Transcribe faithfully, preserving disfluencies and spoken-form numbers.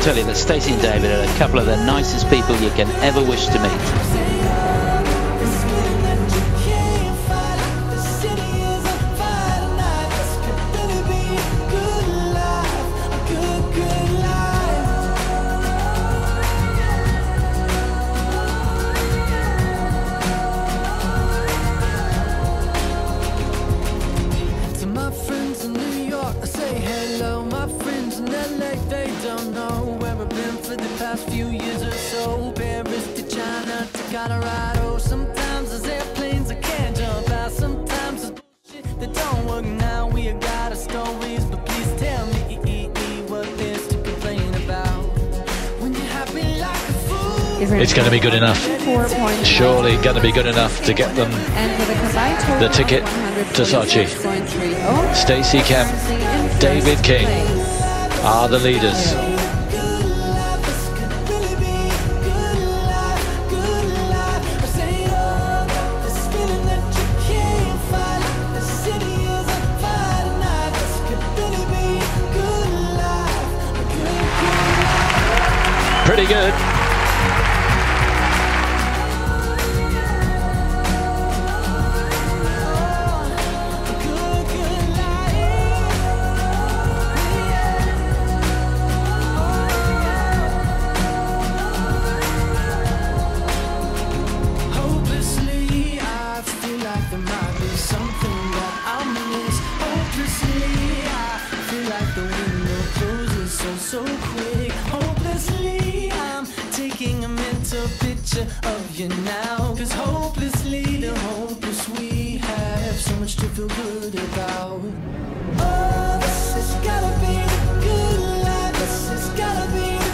tell you that Stacey and David are a couple of the nicest people you can ever wish to meet. Don't know where I've been for the past few years or so. Paris to China to Colorado. Sometimes there's airplanes I can't jump out. Sometimes there's bullshit that don't work. Now we got our stories, but please tell me what there's to complain about. When you're happy like a fool, it's going to be good enough. Surely going to be good enough to get them the ticket to Sochi. Stacey Kemp, David King are the leaders. Pretty good. So quick, hopelessly I'm taking a mental picture of you now. Cause hopelessly, the hopeless we have so much to feel good about. Oh, this has gotta be the good life. This has gotta be